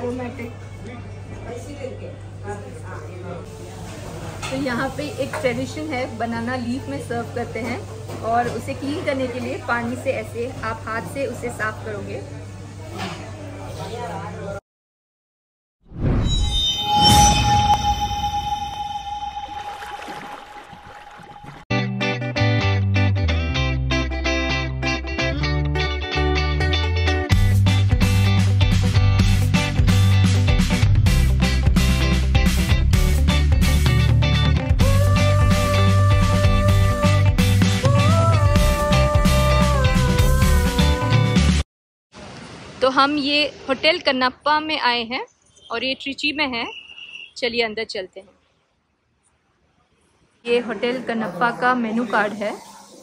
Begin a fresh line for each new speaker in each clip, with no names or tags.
Aromatic. तो यहाँ पे एक ट्रेडिशन है, बनाना लीफ में सर्व करते हैं और उसे क्लीन करने के लिए पानी से ऐसे आप हाथ से उसे साफ करोगे। तो हम ये होटल कनप्पा में आए हैं और ये ट्रिची में है। चलिए अंदर चलते हैं। ये होटल कनप्पा का मेनू कार्ड है।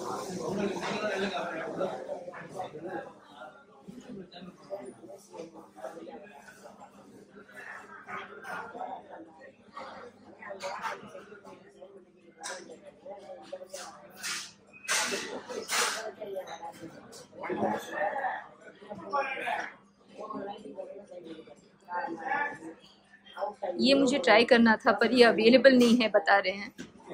ये मुझे ट्राई करना था पर ये अवेलेबल नहीं है बता रहे हैं।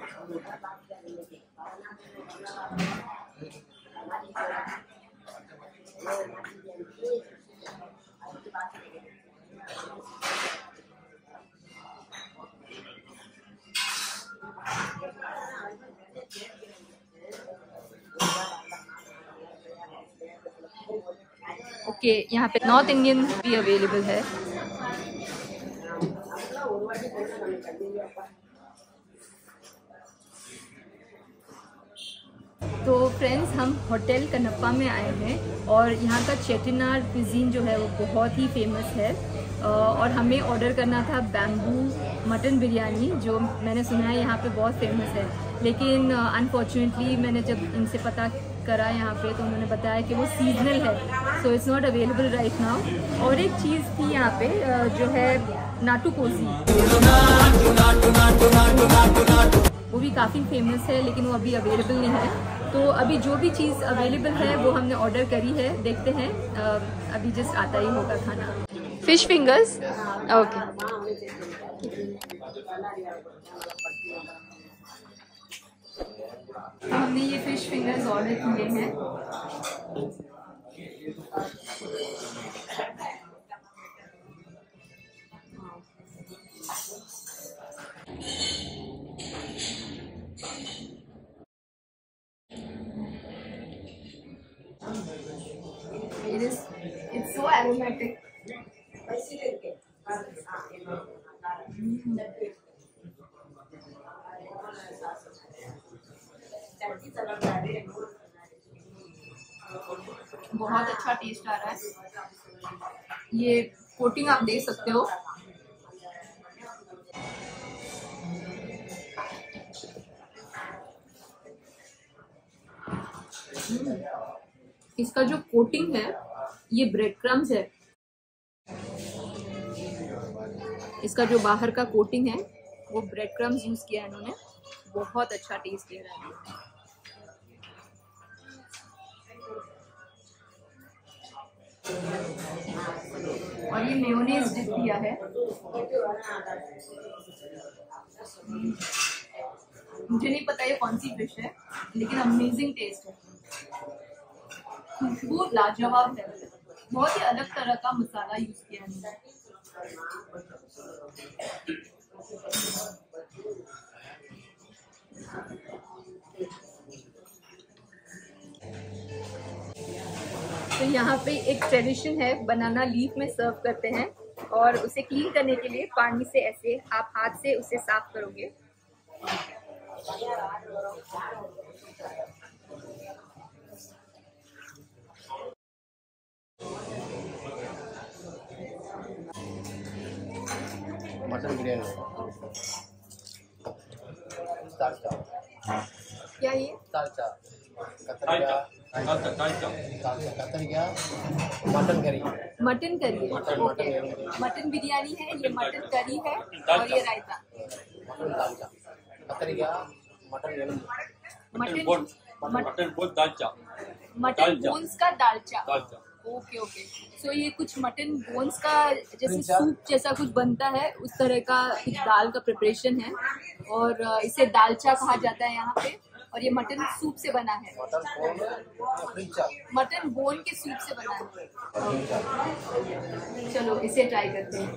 ओके, यहाँ पे नॉर्थ इंडियन भी अवेलेबल है। तो फ्रेंड्स, हम होटल कनप्पा में आए हैं और यहाँ का चेटिनाड क्विजीन जो है वो बहुत ही फेमस है और हमें ऑर्डर करना था बैम्बू मटन बिरयानी, जो मैंने सुना है यहाँ पे बहुत फेमस है। लेकिन अनफॉर्चुनेटली मैंने जब इनसे पता करा यहाँ पे तो उन्होंने बताया कि वो सीजनल है, so it's not available right now. और एक चीज़ थी यहाँ पे जो है नाटू कोसी, वो भी काफ़ी फेमस है लेकिन वो अभी अवेलेबल नहीं है। तो अभी जो भी चीज़ अवेलेबल है वो हमने ऑर्डर करी है, देखते हैं अभी जस्ट आता ही होगा खाना। Fish fingers, okay. तो हमने ये फिश फिंगर्स ऑर्डर किए हैं। It's so aromatic. बहुत अच्छा टेस्ट आ रहा है। ये कोटिंग आप देख सकते हो। इसका जो कोटिंग है ये ब्रेड क्रम्स है। इसका जो बाहर का कोटिंग है वो ब्रेड क्रम्स यूज किया है इन्होंने, बहुत अच्छा टेस्ट दे रहा है। और ये मेयोनेज डिप दिया है। मुझे नहीं पता ये कौन सी फिश है लेकिन अमेजिंग टेस्ट है, खुशबू लाजवाब है। बहुत ही अलग तरह का मसाला यूज किया है। तो यहाँ पे एक ट्रेडिशन है, बनाना लीफ में सर्व करते हैं और उसे क्लीन करने के लिए पानी से ऐसे आप हाथ से उसे साफ करोगे।
मटन बिरयानी
क्या ये
दालचा कतरिया मटन करी
मटन बिरयानी है, ये मटन करी है और ये रायता।
मटन दालचा कतरिया मटन
मटन बोन्स का दालचा। ओके ओके, सो ये कुछ मटन बोन्स का जैसे सूप जैसा कुछ बनता है, उस तरह का कुछ दाल का प्रिपरेशन है और इसे दालचा कहा जाता है यहाँ पे। और ये मटन सूप से बना है, मटन बोन के सूप से बना है। चलो इसे ट्राई करते हैं।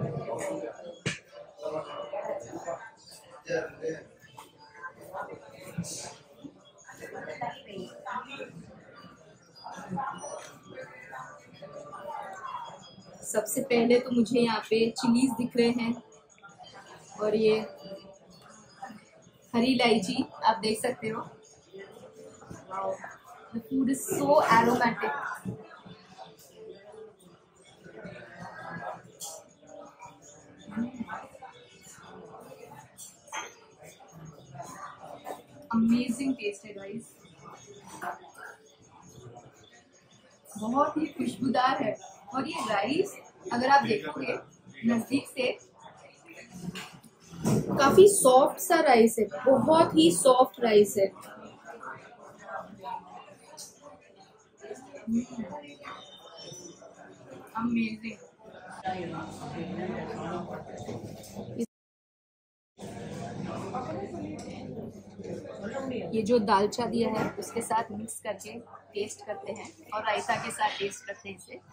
सबसे पहले तो मुझे यहाँ पे चिलीज दिख रहे हैं और ये हरी इलायची आप देख सकते हो। The food is so aromatic. Amazing taste है गाइस, बहुत ही खुशबूदार है। और ये राइस अगर आप देखोगे नजदीक से, काफी सॉफ्ट सा राइस है, बहुत ही सॉफ्ट राइस है। अमेजिंग। ये जो दालचा दिया है उसके साथ मिक्स करके टेस्ट करते हैं और रायता के साथ टेस्ट करते हैं इसे।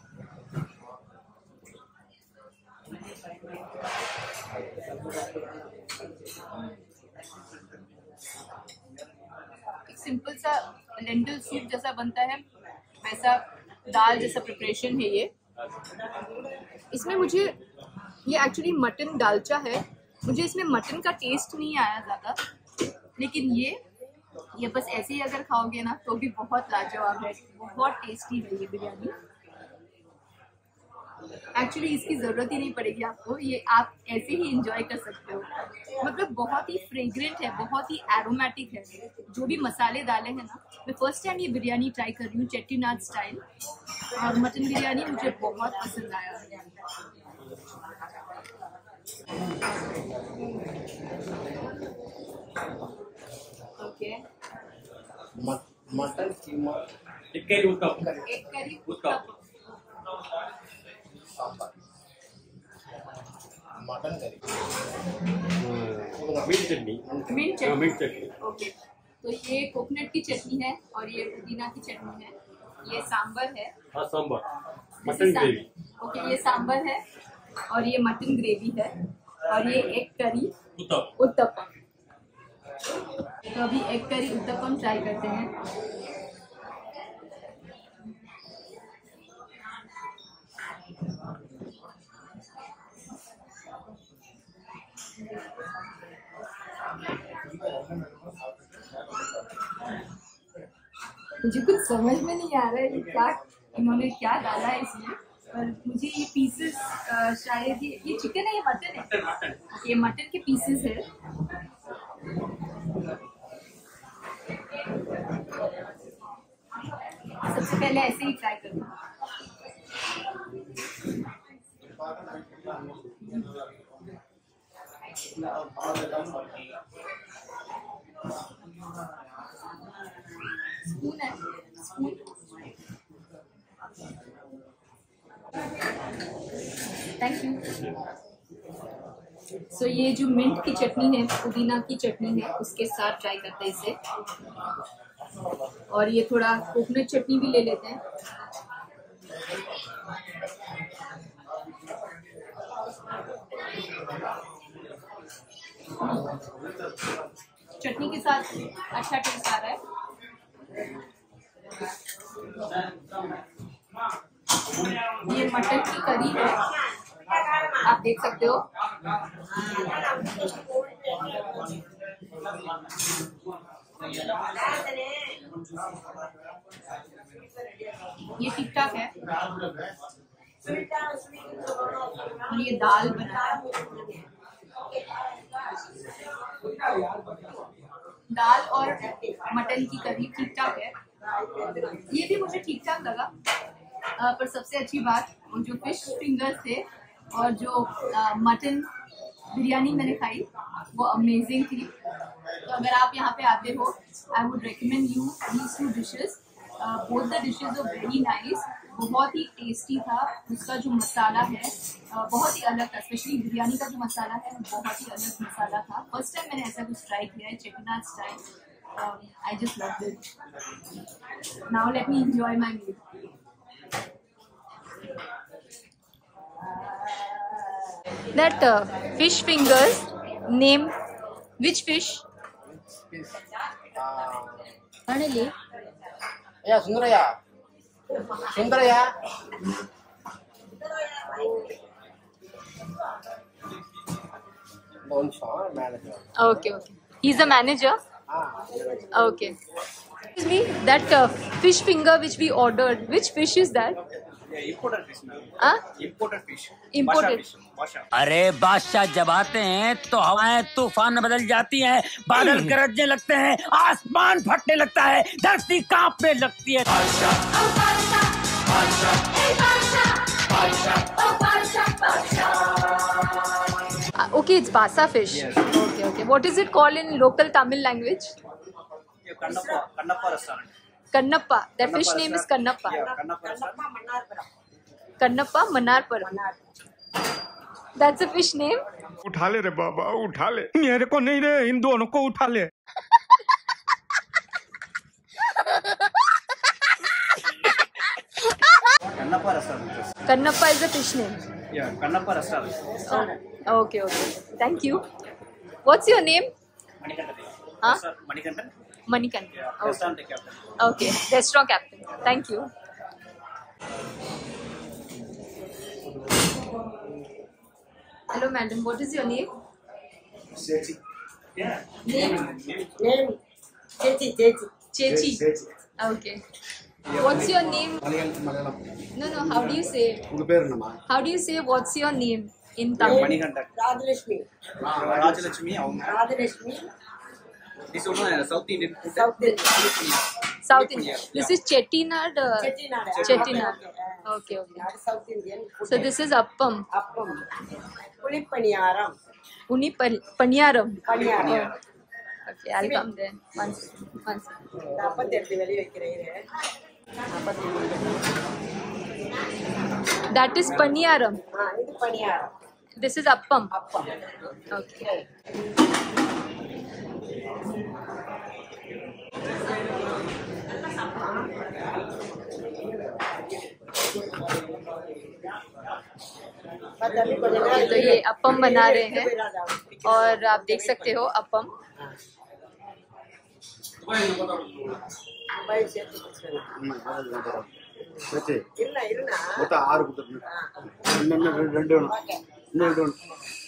एक सिंपल सा लेंटिल सूप जैसा बनता है, वैसा दाल जैसा प्रिपरेशन है ये। इसमें मुझे ये एक्चुअली मटन दालचा है, मुझे इसमें मटन का टेस्ट नहीं आया ज़्यादा, लेकिन ये बस ऐसे ही अगर खाओगे ना तो भी बहुत लाजवाब है, बहुत टेस्टी है ये बिरयानी। एक्चुअली इसकी ज़रूरत ही नहीं पड़ेगी आपको, ये आप ऐसे ही इंजॉय कर सकते हो। मतलब बहुत ही फ्रेग्रेंट है, बहुत ही एरोमेटिक है, जो भी मसाले डाले हैं ना। मैं फर्स्ट टाइम ये बिरयानी ट्राई कर रही हूँ चेट्टीनाड स्टाइल, और मटन बिरयानी मुझे बहुत पसंद आया। ओके,
मटन कीमा,
एक करी उत्तपम,
एक curry
uttapam,
mutton curry,
mint chutney,
mint chutney.
Mint chutney.
Okay, तो ये कोकोनट की चटनी है और ये पुदीना की चटनी है। ये सांबर है।
हाँ, सांबर, मटन ग्रेवी।
ओके, ये सांबर है और ये मटन ग्रेवी है और ये एग करी उत्तपम। तो अभी एग करी उत्तपम ट्राई करते हैं। मुझे कुछ समझ में नहीं आ रहा है क्या इन्होंने क्या डाला है इसमें, पर मुझे ये पीसेस शायद ये चिकन है, ये मटन है, ये मटन के पीसेस है। सबसे पहले ऐसे ही ट्राई करूँ। स्पून है, स्पून। Thank you. सो ये जो मिंट की चटनी है, पुदीना की चटनी है, उसके साथ ट्राई करते हैं इसे। और ये थोड़ा कोकोनट चटनी भी ले लेते हैं। चटनी के साथ अच्छा टेस्ट आ रहा है। ये मटन की करी है, आप देख सकते हो। ये ठीक ठाक है। और ये दाल बना है, दाल और मटन की करी ठीक ठाक है। ये भी मुझे ठीक ठाक लगा, पर सबसे अच्छी बात वो जो फिश फिंगर्स थे और जो मटन बिरयानी मैंने खाई वो अमेजिंग थी। तो अगर आप यहाँ पे आते हो, I would recommend you these two dishes. Both the dishes are very nice, बहुत ही टेस्टी था। उसका जो मसाला है बहुत ही अलग था, स्पेशली बिरयानी का जो मसाला है बहुत ही अलग मसाला था। फर्स्ट टाइम मैंने ऐसा कुछ ट्राई किया है, Chettinad style. I just loved it. Now let me enjoy my meal. That fish fingers, name which fish? Finally.
Ya, Sundaraya. Sundaraya. Manager.
Okay. He's the manager. Okay. Excuse me, that fish finger which we ordered, which fish is that?
Imported fish. Imported fish.
Imported.
Basha.
अरे बादशाह जब आते हैं तो हवाएं तूफान बदल जाती हैं, बादल गरजने लगते हैं, आसमान फटने लगता है, धरती कांपने लगती है।
Okay, it's basa fish.
Yes.
Okay. What is it called in local Tamil language?
Kannappa restaurant.
Kannappa. That fish
Kannappa
name is
restaurant.
Kannappa.
Yeah, Kannappa restaurant.
Kannappa Manarpuram. That's a fish name?
उठा ले रे बाबा, उठा ले। मेरे को नहीं रे, इन दोनों को उठा ले।
Kannappa restaurant.
Kannappa is a fish name.
Yeah, Kannappa restaurant.
Oh, okay. Thank you. What's your name?
Manikantan.
Huh?
Manikantan.
Manikantan.
Yeah,
Okay.
restaurant captain.
Okay. Restaurant captain. Thank you. Hello, madam. What is your name?
Yeah.
Name?
Name Chechi.
Chechi. Okay. What's your name?
Malayalam.
No. How do you say?
உங்க பேர் என்னமா?
How do you say what's your name in Tamil?
Manikantan.
Radhalakshmi.
Rajalakshmi.
Radhalakshmi.
This one South Indian food.
South Indian.
South Indian. This is Chettinad.
Chettinad.
Chettinad. Okay.
South Indian.
So this is appam.
Appam. Pulipaniyaram.
Paniyaram.
Paniyaram.
Okay, I'll come there. Once.
48 வெளிய வைக்கிறீங்க. 48.
That is Paniyaram.
இது பனியாரம்.
This is appam.
Appam.
Okay. तो ये appam बना रहे हैं और आप देख सकते हो appam.
இல்ல
மொத்தம் 6 கொடுத்துருங்க. 2 வேணும்.